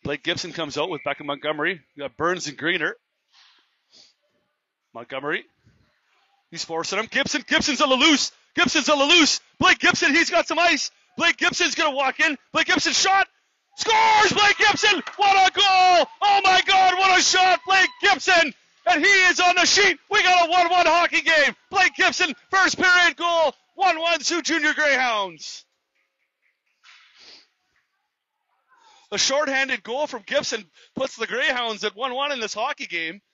Blake Gibson comes out with Beckham Montgomery. We got Burns and Greener. Montgomery. He's forcing him. Gibson's on the loose. Blake Gibson, he's got some ice. Blake Gibson's going to walk in. Blake Gibson shot. Scores! Blake Gibson! What a goal! Oh my God, what a shot! Blake Gibson! And he is on the sheet. We got a 1-1 hockey game. Blake Gibson, first period goal. 1-1 Soo Junior Greyhounds. A shorthanded goal from Gibson puts the Greyhounds at 1-1 in this hockey game.